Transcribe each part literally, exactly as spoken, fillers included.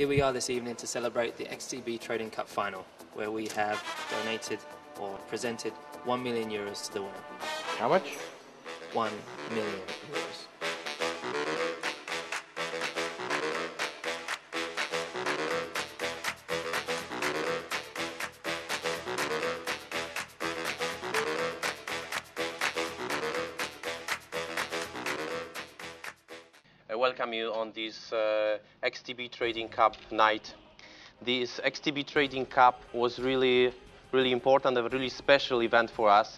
Here we are this evening to celebrate the X T B Trading Cup final, where we have donated or presented one million euros to the winner. How much? one million euros. I welcome you on this uh, X T B Trading Cup night. This X T B Trading Cup was really, really important, a really special event for us.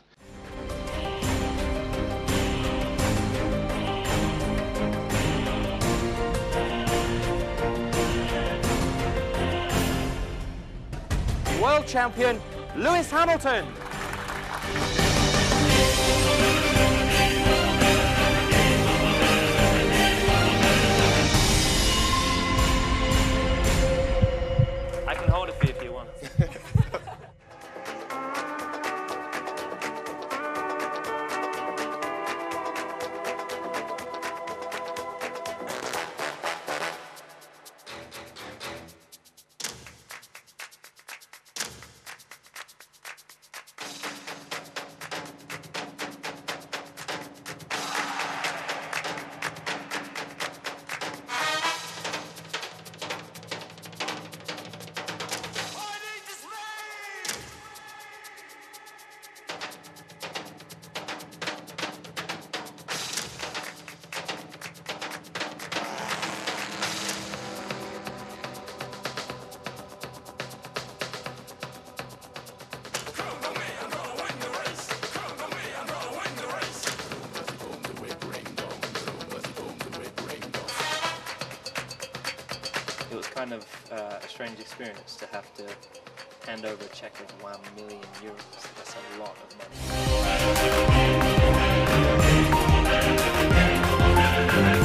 World champion Lewis Hamilton. I can hold it for you if you want. It was kind of uh, a strange experience to have to hand over a check of one million euros. That's a lot of money.